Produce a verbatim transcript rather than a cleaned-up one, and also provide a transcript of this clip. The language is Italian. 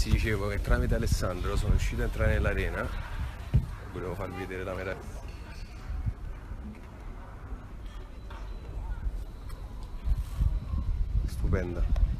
ragazzi, dicevo che tramite Alessandro sono riuscito a entrare nell'arena. Volevo farvi vedere la meraviglia. Stupenda.